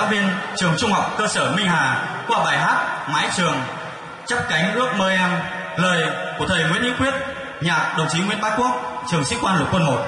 giáo viên trường Trung học cơ sở Minh Hà qua bài hát Mái Trường Chắp Cánh Ước Mơ Em, lời của thầy Nguyễn Hữu Quyết, nhạc đồng chí Nguyễn Bá Quốc, trường sĩ quan lục quân 1.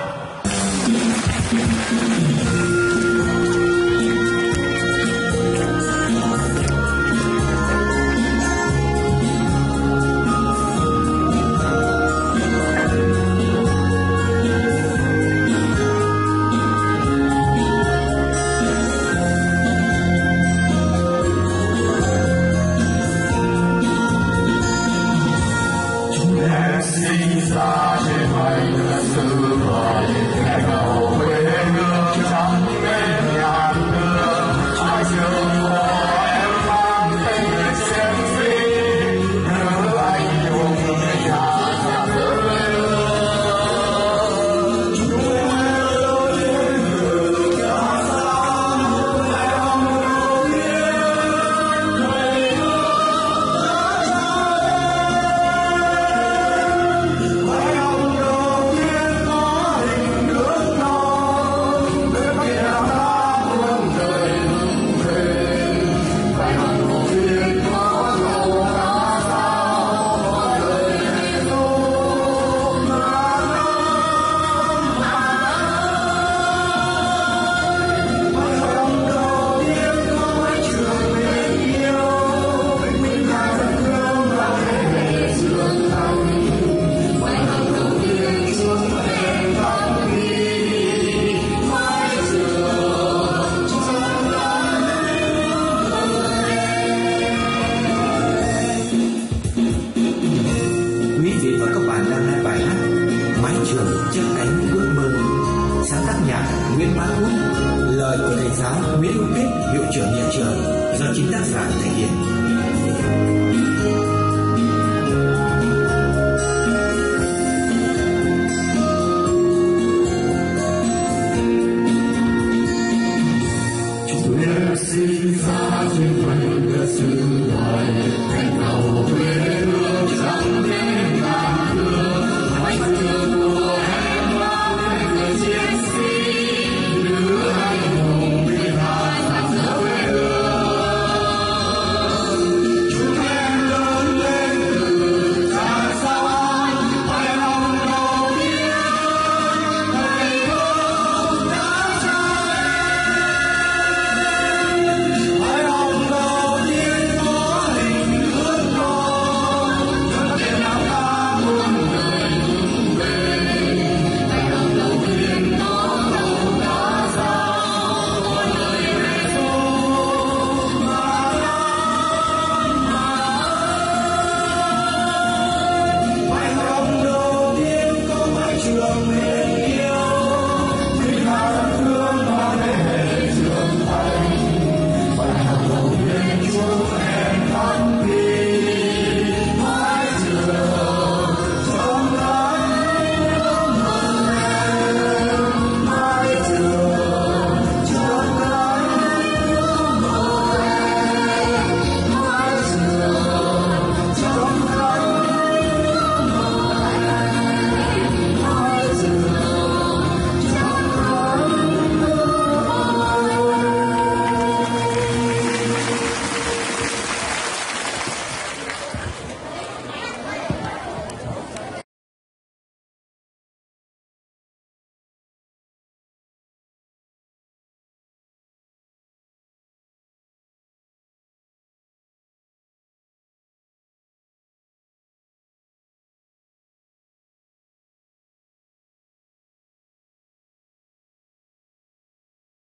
Nguyễn Hữu Quyết, hiệu trưởng nhà trường, do chính tác giả thể hiện.